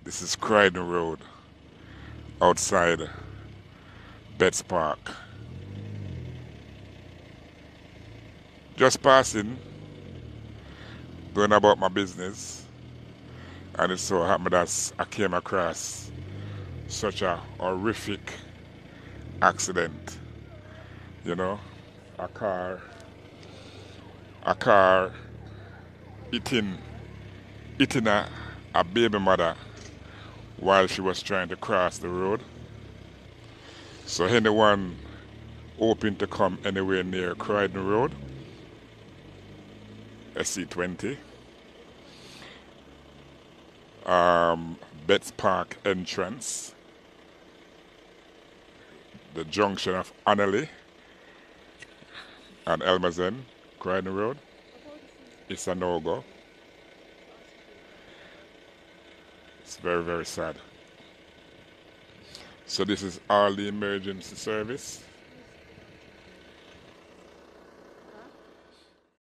This is Croydon Road, outside Betts Park. Just passing, going about my business, and it so happened that I came across such a horrific accident. You know, a car, a car hitting, hitting a baby mother while she was trying to cross the road. So anyone hoping to come anywhere near Croydon Road, SC20, Betts Park entrance, the junction of Annerley and Elmazen, Croydon Road, it's a no-go. It's very sad. So this is all the emergency service.